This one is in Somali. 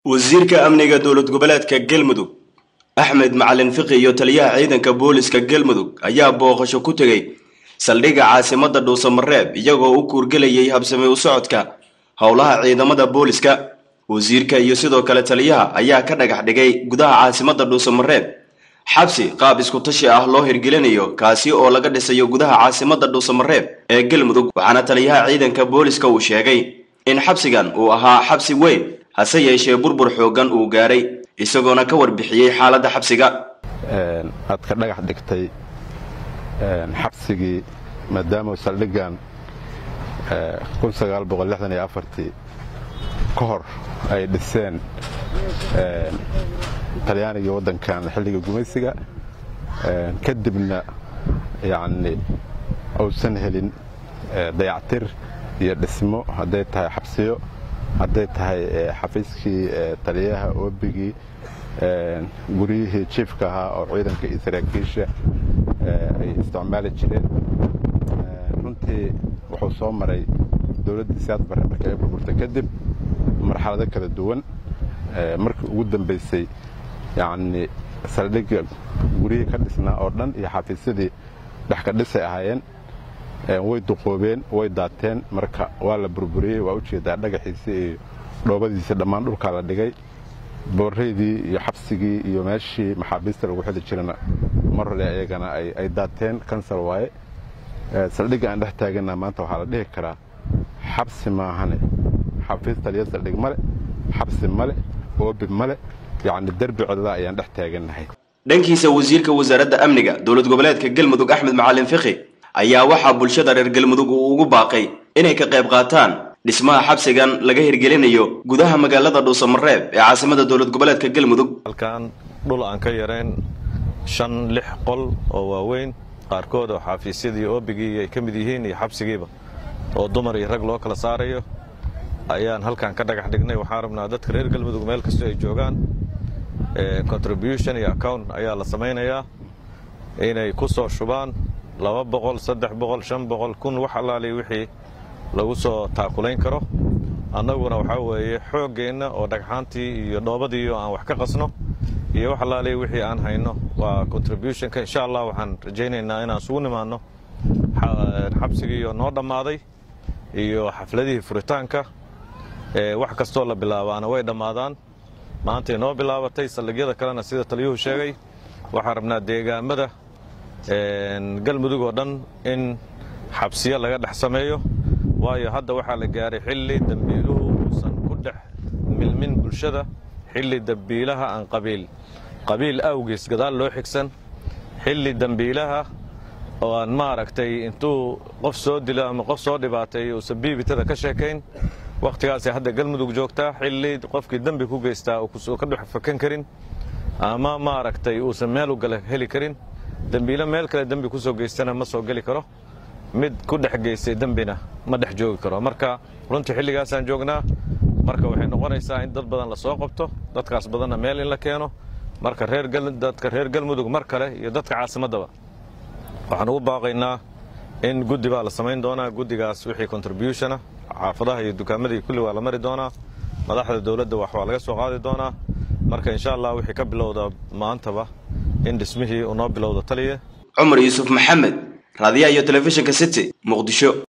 Wasiirka Amniga Galmudug Axmed Macalin Fiqi iyo taliyaha ciidanka booliska Galmudug ayaa booqasho ku tagay saldhigga caasimadda Dhuusamareeb iyagoo u kuurgalayay habsami u socodka howlaha ciidamada booliska. Wasiirka iyo sidoo kale taliyaha ayaa ka dhagax dhigay gudaha caasimadda Dhuusamareeb xabsi qaab isku tashi ah loo hirgelinayo kaasi oo laga dhisayo gudaha caasimadda Dhuusamareeb ee Galmudug. Waxaana taliyaha ciidanka booliska uu sheegay in xabsigan uu ahaa xabsi weyn hase yeeshee burbur xoogan uu gaaray isagoona ka warbixiyay xaaladda xabsiga. aad ka dhagax dhigtay xabsigii maadaama saldhiggan 1964 ka hor ay dhiseen talyaaniga waddankan xilliga gumaysiga kadibna yacni uusan helin dayactir iyo dhismo hadday tahay xabsiyo hadday tahay xafiiskii taliyaha oobigii guriyihii jiifka ahaa oo ciidanka iyo saraakiisha ay isticmaali jireen. runtii wuxuu soo maray dowladda siyaad barre markii ay burburtay kadib marxalado kala duwan. markii ugu dambaysay yacni saldhigga guriyihii ka dhisnaa oo dhan iyo xafiisyadii dhex ka dhisay ahaayeen way duqoobeen way daateen marka waa la burburiyey. waa u jeedaa dhagaxiisii iyo dhoobadiisa dhammaan dhulka la dhigay. booreydii iyo xabsigii iyo meeshii maxaabiista lagu xidhi jirana mar hore ayagana ay daateen kansar waaye. saldhigga aan dhex taagana maanta waxaa la dhihi karaa xabsi maahane xafiis taliya saldhig male xabsi male oobi male yacni derbi codada ayaan dhex taaganahay. dhankiisa wasiirka wasaaradda amniga dowlad goboleedka Galmudug Axmed Macalin Fiqi ayaa waxaa bulshada reer Galmudug ugu baaqay inay ka qayb qaataan dhismaha xabsigan laga hirgelinayo gudaha magaalada Dhuusamareeb ee caasimadda dowlad goboleedka Galmudug. halkaan dhul aan ka yareen 5-6 qol oo waaweyn qaarkood oo xafiisyadii oobigii ay ka mid yihiin iyo xabsigiiba oo dumar iyo rag loo kala saarayo ayaan halkaan ka dhagax dhignay. waxaan rabnaa dadka reer Galmudug meel kasta ay joogaan contribution iyo account ayaa la samaynayaa inay ku soo shubaan 200 300 500 kun wax allaali wixii lagu soo taakulayn karo. annaguna waxa weeye xooggeena oo dhagxaantii iyo dhoobadii aan wax ka qasno iyo wax allaali wixii aan hayno waa contributionka. insha Allah waxaan rajaynaynaa inaan isugu nimaano xabsigii oo noo dhammaaday iyo xafladihii furitaanka wax kastoo la bilaabaana way dhammaadaan. maanta inoo bilaabatay saldhigyada kalena sida taliyuhu sheegay waxaan rabnaa deegaamada Galmudug oo dhan in xabsiyo laga dhex sameeyo waayo hadda waxaa la gaaray xilli dambiiluhu uusan ku dhex milmin bulshada. xilli dambiilaha aan qabiil awgiis gadaal loo xigsan. xilli dambiilaha oo aan maaragtay intuu qof soo dilo ama qof soo dhibaatay uusan biibitada ka sheekayn. waqtigaas hadda Galmudug joogtaa xilli qofkii dambi ku geystaa oo ka dhex fakan karin ama maaragtay uusan meel u gal heli karin. dambiilo meel kale dambi ku soo geystana ma soo gali karo. mid ku dhex geystay dambina ma dhex joogi karo. marka runtii xilligaasaan joognaa. marka waxay noqonaysaa in dad badan la soo qabto dadkaas badanna meel in la keeno. marka dadka reer Galmudug mar kale iyo dadka caasimadaba waxaan ugu baaqaynaa in guddi baa la samayn doonaa. guddigaas wixii contribution xaafadaha iyo dukaamada kulli waa la mari doonaa. madaxda dawladda wax waa laga soo qaadi doonaa. marka insha Allah wixii ka bilowda maantaba in dhismihii uu noo bilowdo taliye Cumar Yusuf Maxamed raadiyaha iyo telefishinka City Muqdisho.